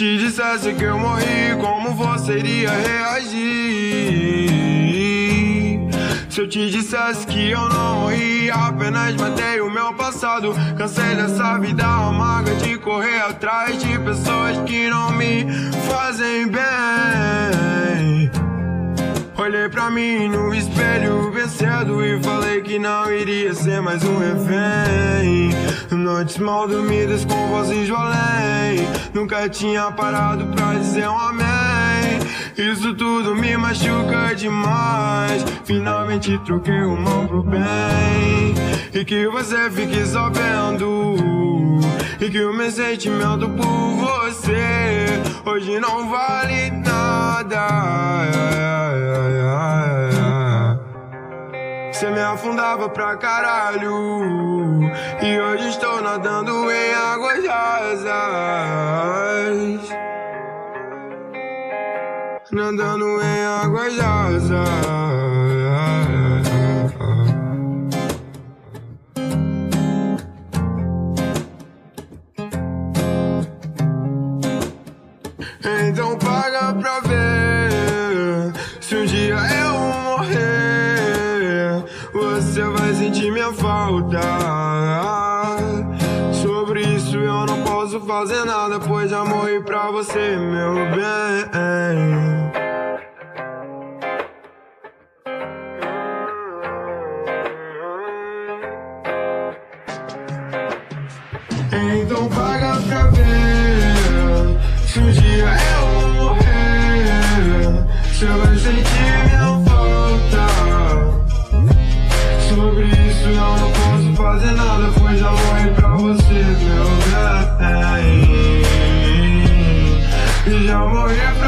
te dissesse que eu morri, como você iria reagir? Se eu te dissesse que eu não morri, apenas matei o meu passado. Cansei dessa vida amarga de correr atrás de pessoas que não me fazem bem. Olhei pra mim no espelho bem cedo e falei que não iria ser mais um refém. Noites mal dormidas com vozes do além, nunca tinha parado pra dizer um amém. Isso tudo me machuca demais. Finalmente troquei o mal pro bem. E que você fique sabendo, e que o meu sentimento por você hoje não vale nada. Você me afundava pra caralho, e hoje estou nadando em águas rasas, nadando em águas rasas. Então paga pra ver, se um dia eu morrer, você vai sentir minha falta. Sobre isso eu não posso fazer nada, pois já morri pra você, meu bem. Então paga pra ver, se um dia eu morrer, você vai sentir minha falta. Sobre isso eu não posso fazer nada, pois já morri pra você, meu bem. E já morri